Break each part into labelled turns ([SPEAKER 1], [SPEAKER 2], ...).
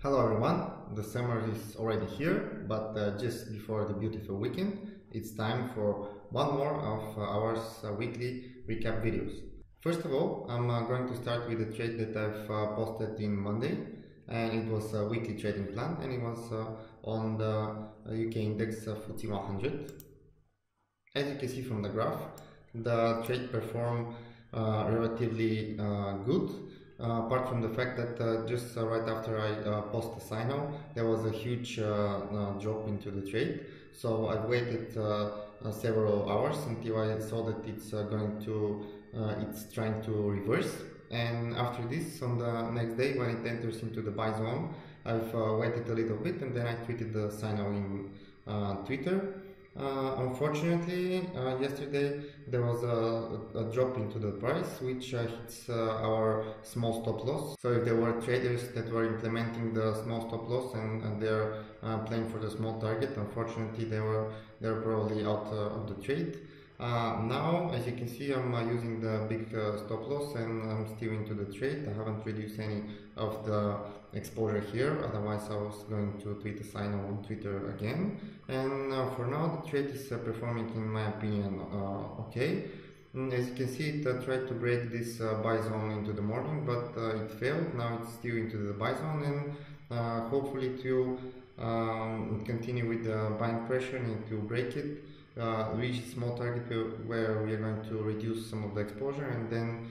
[SPEAKER 1] Hello everyone, the summer is already here, but just before the beautiful weekend, it's time for one more of our weekly recap videos. First of all, I'm going to start with a trade that I've posted in Monday, and it was a weekly trading plan, and it was on the UK index FTSE 100. As you can see from the graph, the trade performed relatively good. Apart from the fact that just right after I posted the signal, there was a huge drop into the trade. So I waited several hours until I saw that it's trying to reverse. And after this, on the next day, when it enters into the buy zone, I've waited a little bit, and then I tweeted the signal in Twitter. Unfortunately, yesterday there was a drop into the price, which hits our small stop loss. So if there were traders that were implementing the small stop loss and they're playing for the small target, unfortunately they're probably out of the trade. Now, as you can see, I'm using the big stop loss and I'm still into the trade. I haven't reduced any of the exposure here, otherwise I was going to tweet a signal on Twitter again. And for now the trade is performing, in my opinion, okay. As you can see, it tried to break this buy zone into the morning, but it failed. Now it's still into the buy zone, and hopefully it will continue with the buying pressure and it will break it. Reach a small target where we are going to reduce some of the exposure, and then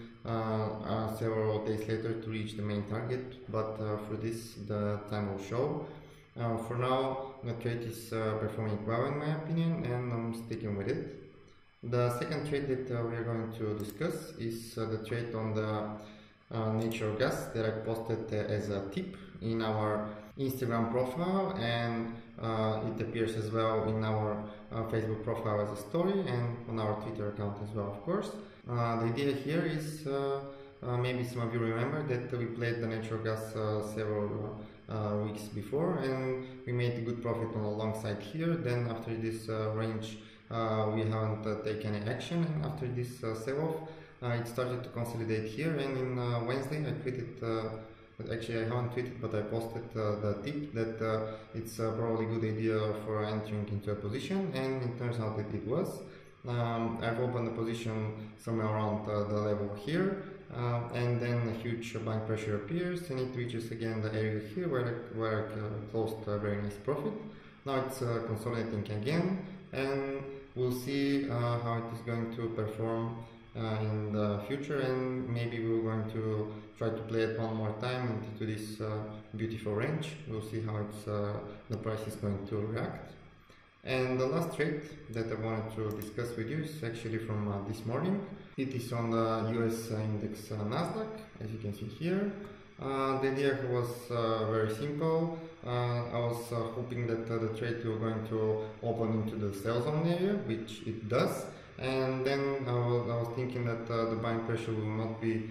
[SPEAKER 1] several days later to reach the main target, but for this the time will show. For now the trade is performing well, in my opinion, and I'm sticking with it. The second trade that we are going to discuss is the trade on the natural gas that I posted as a tip in our Instagram profile, and it appears as well in our Facebook profile as a story, and on our Twitter account as well, of course. The idea here is, maybe some of you remember that we played the natural gas several weeks before, and we made a good profit on the long side here. Then after this range we haven't taken any action, and after this sell-off it started to consolidate here, and in Wednesday I tweeted, actually I haven't tweeted, but I posted the tip that it's probably a good idea for entering into a position, and it turns out that it was. I've opened the position somewhere around the level here, and then a huge buying pressure appears, and it reaches again the area here where I closed a very nice profit. Now it's consolidating again, and we'll see how it is going to perform in the future, and maybe we're going to try to play it one more time into this beautiful range. We'll see how the price is going to react. And the last trade that I wanted to discuss with you is actually from this morning. It is on the US index Nasdaq, as you can see here. The idea was very simple. I was hoping that the trade was going to open into the sell zone area, which it does. And then I was thinking that the buying pressure will not be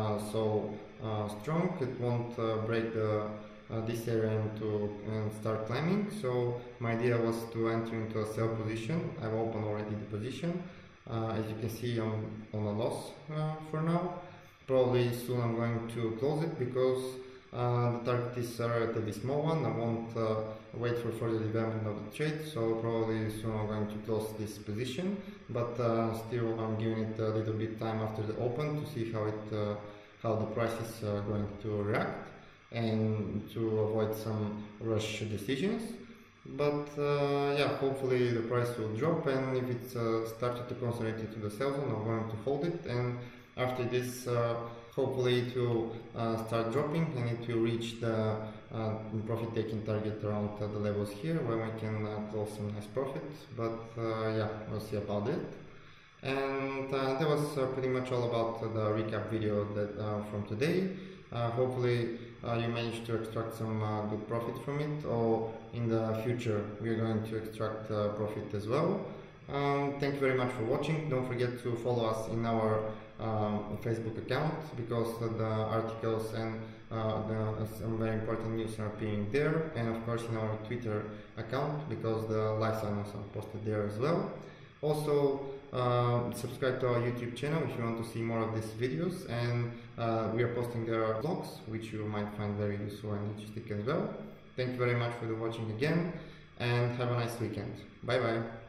[SPEAKER 1] so strong. It won't break this area and start climbing. So my idea was to enter into a sell position. I've opened already the position. As you can see, I'm on a loss for now. Probably soon I'm going to close it because the target is a relatively small one. I won't wait for further development of the trade, so probably soon I'm going to close this position, but still I'm giving it a little bit time after the open to see how the price is going to react, and to avoid some rush decisions. But yeah, hopefully the price will drop, and if it's started to consolidate into the sell zone, I'm going to hold it, and after this hopefully it will start dropping, and it will reach the profit taking target around the levels here, where we can close some nice profits. But yeah, we'll see about it. And that was pretty much all about the recap video that from today. Hopefully you managed to extract some good profit from it, or in the future we are going to extract profit as well. Thank you very much for watching. Don't forget to follow us in our Facebook account, because the articles and some very important news are appearing there, and of course in our Twitter account, because the live signals are posted there as well. Also, subscribe to our YouTube channel if you want to see more of these videos, and we are posting there vlogs which you might find very useful and interesting as well. Thank you very much for watching again, and have a nice weekend. Bye bye.